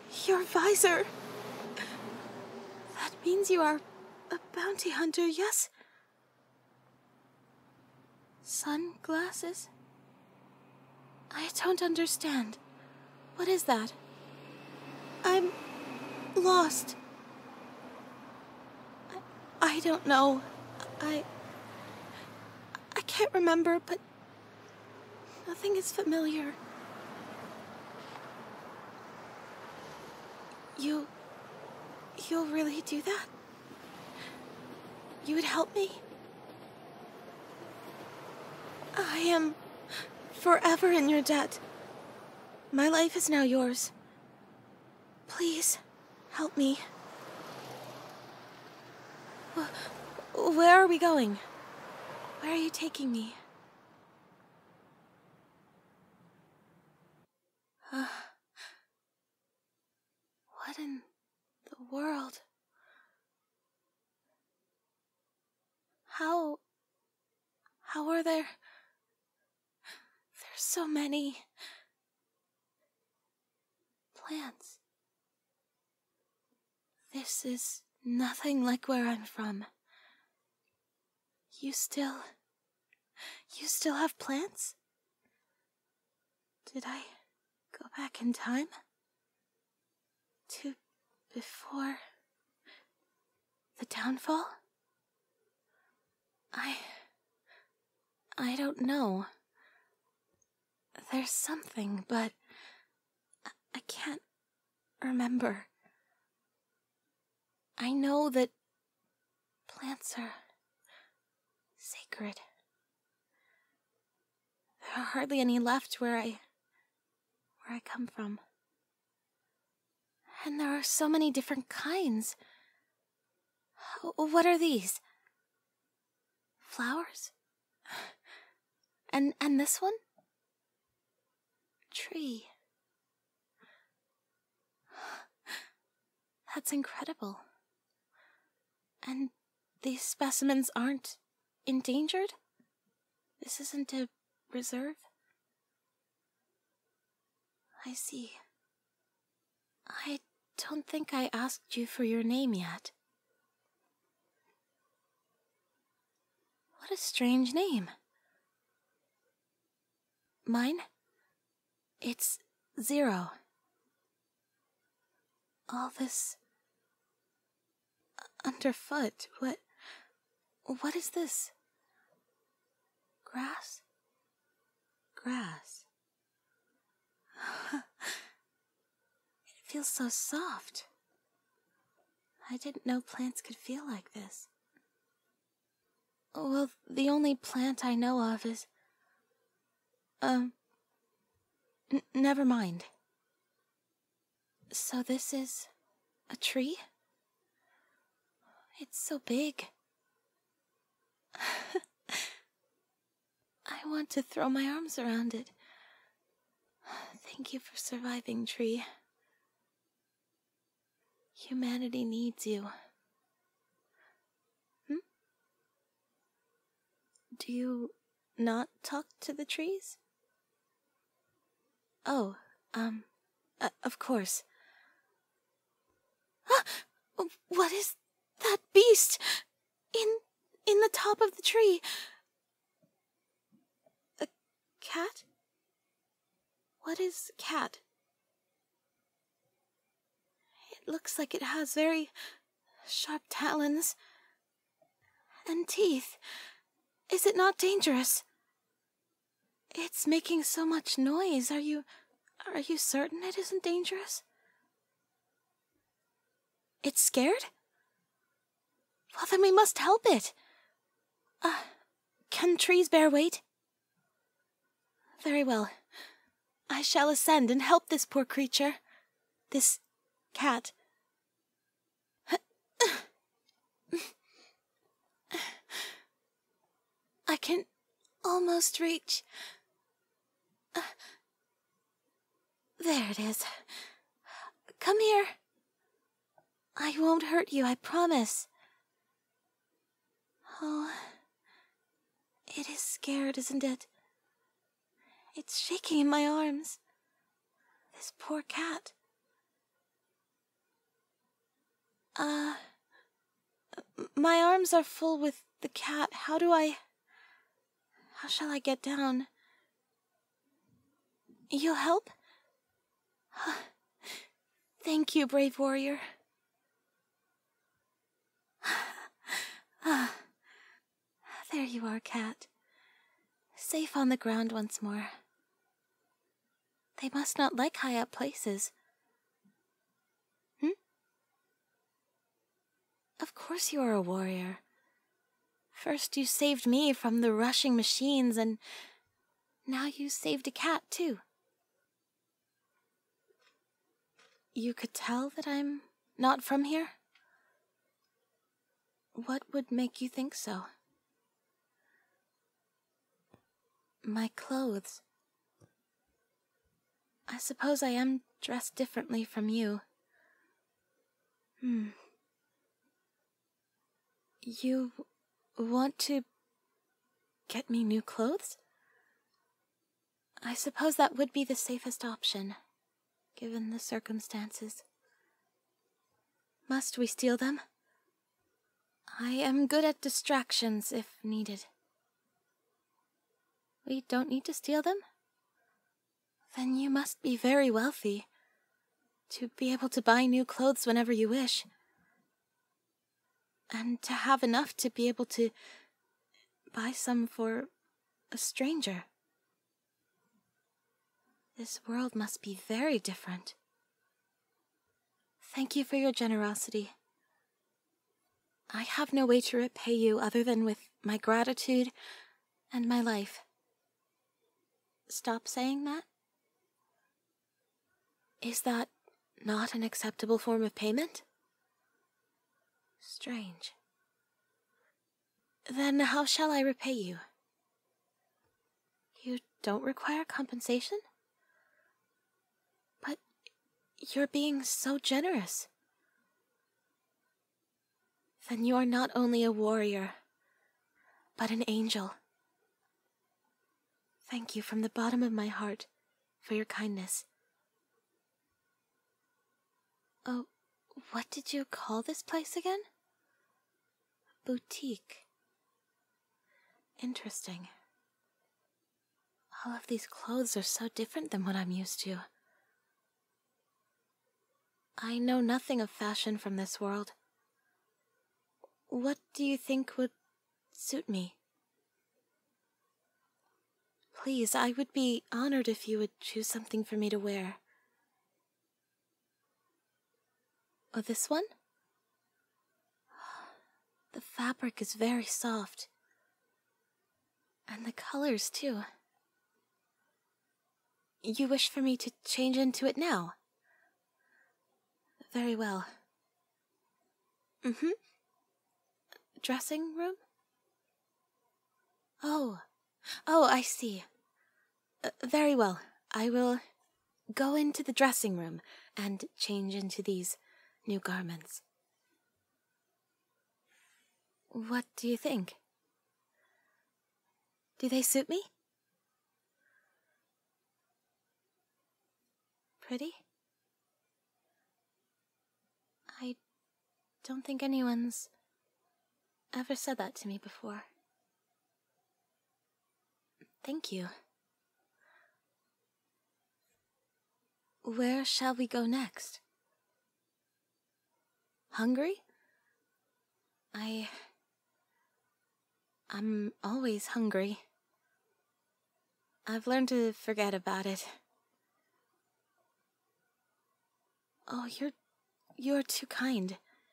Your visor. That means you are a bounty hunter, yes? Sunglasses? I don't understand. What is that? I'm lost. I don't know. I can't remember, but nothing is familiar. You'll really do that? You would help me? I am forever in your debt. My life is now yours. Please, help me. Where are we going? Where are you taking me? What in the world? How are there? There's so many plants. This is nothing like where I'm from. You still have plants? Did I go back in time? To before the downfall? I don't know. There's something, but I can't remember. I know that plants are sacred. There are hardly any left where I come from. And there are so many different kinds. What are these? Flowers? And this one? Tree. That's incredible. And these specimens aren't endangered? This isn't a reserve? I see. I don't think I asked you for your name yet. What a strange name. Mine? It's Zero. All this underfoot. What is this? Grass? Grass. It feels so soft. I didn't know plants could feel like this. Well, the only plant I know of is... never mind. So this is a tree? It's so big. I want to throw my arms around it. Thank you for surviving, tree. Humanity needs you. Do you not talk to the trees? Oh, of course. What is that beast in the top of the tree? A cat? What is cat? It looks like it has very sharp talons and teeth. Is it not dangerous? It's making so much noise. Are you certain it isn't dangerous? It's scared? Well, then we must help it. Can trees bear weight? Very well. I shall ascend and help this poor creature. This cat. I can almost reach. There it is. Come here. I won't hurt you, I promise. Oh, it is scared, isn't it? It's shaking in my arms. This poor cat. My arms are full with the cat. How shall I get down? You'll help? Thank you, brave warrior. There you are, cat. Safe on the ground once more. They must not like high-up places. Of course you are a warrior. First you saved me from the rushing machines, and now you saved a cat, too. You could tell that I'm not from here? What would make you think so? My clothes. I suppose I am dressed differently from you. You want to get me new clothes? I suppose that would be the safest option, given the circumstances. Must we steal them? I am good at distractions if needed. We don't need to steal them? Then you must be very wealthy, to be able to buy new clothes whenever you wish. And to have enough to be able to buy some for a stranger. This world must be very different. Thank you for your generosity. I have no way to repay you other than with my gratitude and my life. Stop saying that? Is that not an acceptable form of payment? Strange. Then how shall I repay you? You don't require compensation? But you're being so generous. Then you are not only a warrior, but an angel. Thank you from the bottom of my heart for your kindness. Oh, what did you call this place again? Boutique. Interesting. All of these clothes are so different than what I'm used to. I know nothing of fashion from this world. What do you think would suit me? Please, I would be honored if you would choose something for me to wear. Oh, this one? The fabric is very soft. And the colors, too. You wish for me to change into it now? Very well. Dressing room? Oh, I see. Very well. I will go into the dressing room and change into these new garments. What do you think? Do they suit me? Pretty? I don't think anyone's ever said that to me before. Thank you. Where shall we go next? Hungry? I'm always hungry. I've learned to forget about it. Oh, you're too kind.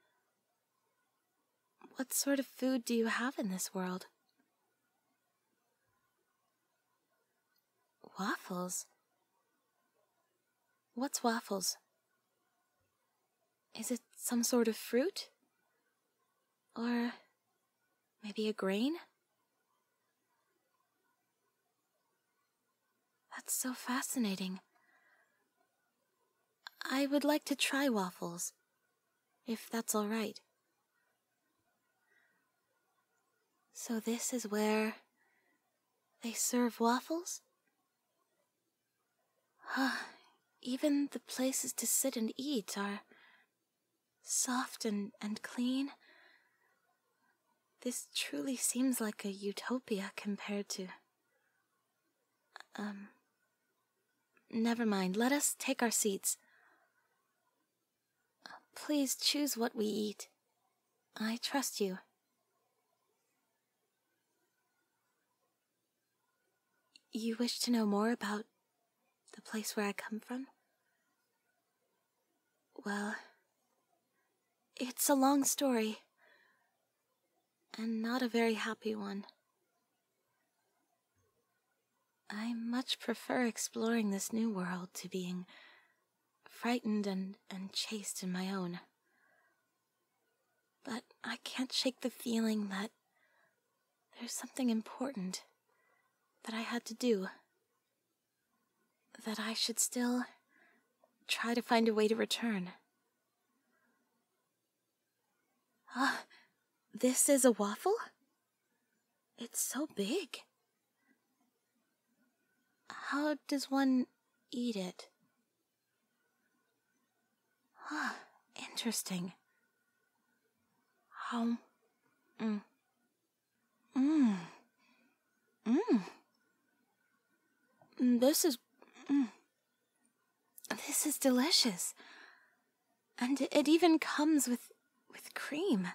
What sort of food do you have in this world? Waffles? What's waffles? Is it some sort of fruit? Or maybe a grain? That's so fascinating. I would like to try waffles, if that's all right. So this is where they serve waffles? Even the places to sit and eat are soft and clean. This truly seems like a utopia compared to... Never mind, let us take our seats. Please choose what we eat. I trust you. You wish to know more about the place where I come from? Well, it's a long story, and not a very happy one. I much prefer exploring this new world to being frightened and chased in my own. But I can't shake the feeling that there's something important that I had to do. That I should still try to find a way to return. Ah, this is a waffle? It's so big. How does one eat it? Ah, interesting. How... This is delicious. And it even comes with cream.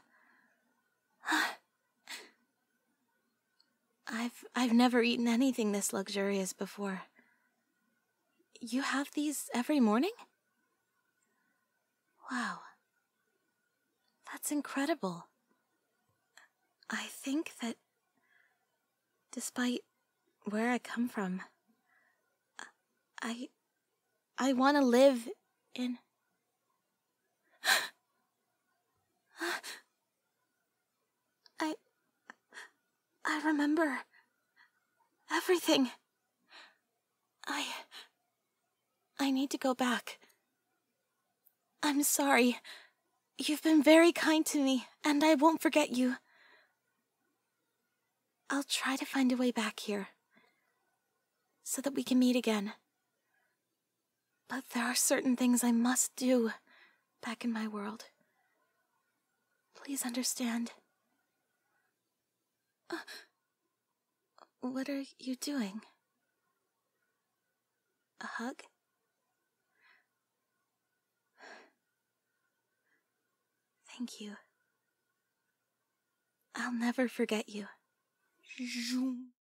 I've never eaten anything this luxurious before. You have these every morning? Wow. That's incredible. I think that despite where I come from, I want to live in... I remember everything. I need to go back. I'm sorry. You've been very kind to me, and I won't forget you. I'll try to find a way back here, so that we can meet again. But there are certain things I must do back in my world. Please understand. What are you doing? A hug? Thank you. I'll never forget you.